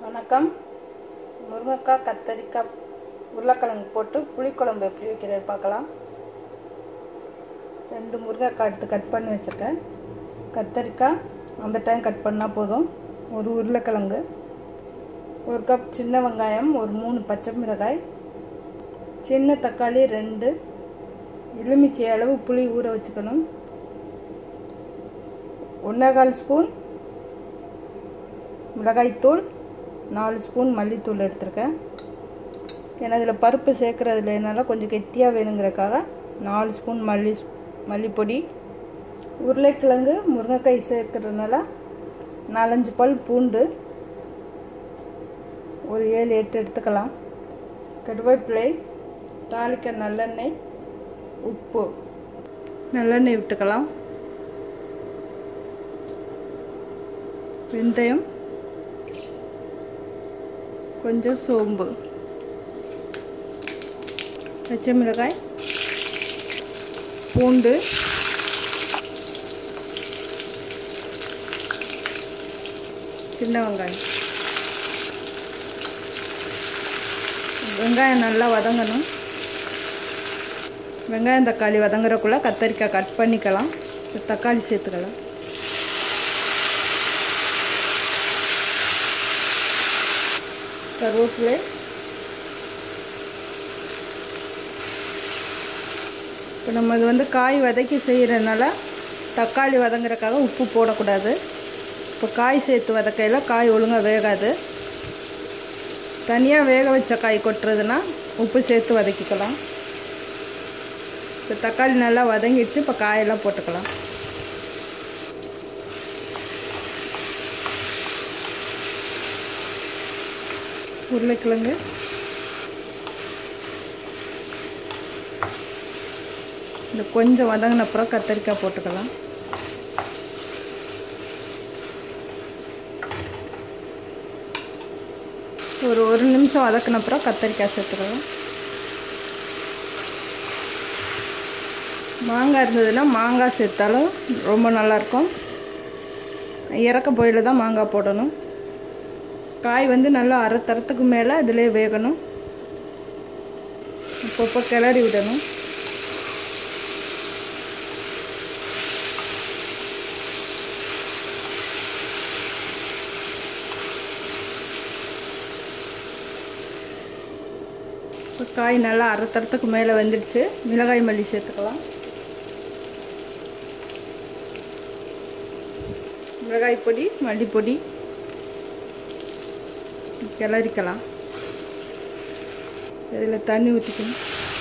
வணக்கம். முருங்கைக்காய், கத்தரிக்காய், உருளைக்கிழங்கு போட்டு புளிக்குழம்பு எப்படி வைக்கிறது பார்க்கலாம். 2 முருங்கைக்காய் எடுத்து கட் பண்ணி வச்சுருக்கேன். கத்தரிக்காய் அந்த டைம் கட் பண்ணால் போதும். ஒரு உருளைக்கிழங்கு, 1 கப் சின்ன வெங்காயம், ஒரு 3 பச்சை மிளகாய், சின்ன தக்காளி 2, எலுமிச்சை அளவு புளி ஊற வச்சுக்கணும். 1/4 ஸ்பூன் மிளகாய்த்தூள், 4 ஸ்பூன் மல்லித்தூள் எடுத்திருக்கேன். ஏன்னா இதில் பருப்பு சேர்க்குறதுனால கொஞ்சம் கெட்டியாக வேணுங்கிறக்காக 4 ஸ்பூன் மல்லிப்பொடி. உருளைக்கிழங்கு முருங்கைக்காய் சேர்க்குறதுனால 4-5 பல் பூண்டு, ஒரு 7-8 எடுத்துக்கலாம். கருவேப்பிலை, தாளிக்க நல்லெண்ணெய், உப்பு, நல்லெண்ணெய் விட்டுக்கலாம். வெந்தயம், கொஞ்சம் சோம்பு, பச்சை மிளகாய், பூண்டு, சின்ன வெங்காயம். வெங்காயம் நல்லா வதங்கணும். வெங்காயம் தக்காளி வதங்குறக்குள்ளே கத்தரிக்காய் கட் பண்ணிக்கலாம். தக்காளி சேர்த்துக்கலாம். கருவேப்பிலை, இப்போ நம்ம இது காய் வதக்கி செய்கிறதுனால தக்காளி வதங்குறதுக்காக உப்பு போடக்கூடாது. இப்போ காய் சேர்த்து வதக்கையில் காய் ஒழுங்காக வேகாது. தனியாக வேக வச்ச காய் கொட்டுறதுன்னா உப்பு சேர்த்து வதக்கிக்கலாம். இப்போ தக்காளி நல்லா வதங்கிடுச்சு. இப்போ காயெல்லாம் போட்டுக்கலாம். உருளைக்கிழங்கு, இந்த கொஞ்சம் வதங்கின அப்புறம் கத்தரிக்காய் போட்டுக்கலாம். ஒரு நிமிஷம் வதக்கின அப்புறம் கத்தரிக்காய் சேர்த்துக்கலாம். மாங்காய் இருந்ததுன்னா மாங்காய் சேர்த்தாலும் ரொம்ப நல்லாயிருக்கும். இறக்க போயில தான் மாங்காய் போடணும். காய் நல்லா அரை தரத்துக்கு மேலே இதிலே வேகணும். அப்பப்போ கிளறி விடணும். இப்போ காய் நல்லா அரை தரத்துக்கு மேலே வந்துடுச்சு. மிளகாய் மல்லி சேர்த்துக்கலாம். மிளகாய் பொடி, மல்லிப்பொடி கிளறிக்கலாம். இதில் தண்ணி ஊற்றிக்கணும்.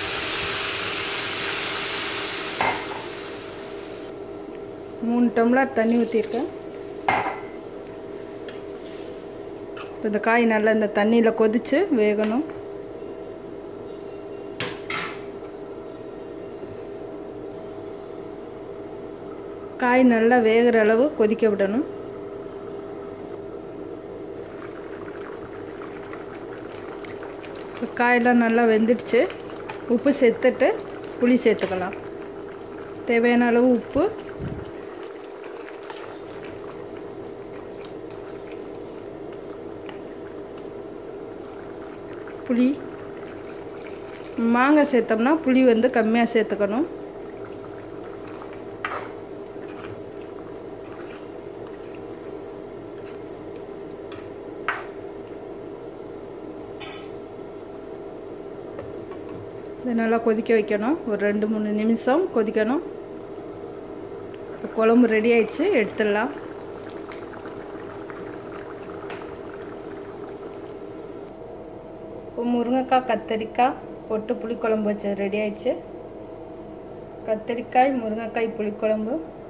மூணு டம்ளர் தண்ணி ஊற்றிருக்கேன். இப்போ இந்த காய் நல்லா இந்த தண்ணியில் கொதித்து வேகணும். காய் நல்லா வேகிற அளவு கொதிக்க விடணும். காயெல்லாம் நல்லா வெந்துடுச்சு. உப்பு சேர்த்துட்டு புளி சேர்த்துக்கலாம். தேவையான அளவு உப்பு, புளி. மாங்காய் சேர்த்தோம்னா புளி கம்மியாக சேர்த்துக்கணும். இதை நல்லா கொதிக்க வைக்கணும். ஒரு 2-3 நிமிஷம் கொதிக்கணும். இப்போ குழம்பு ரெடி ஆயிடுச்சு. எடுத்துடலாம். இப்போ முருங்கைக்காய், கத்தரிக்காய் போட்டு புளிக்குழம்பு வச்சு ரெடி ஆயிடுச்சு. கத்தரிக்காய், முருங்கைக்காய் புளிக்குழம்பு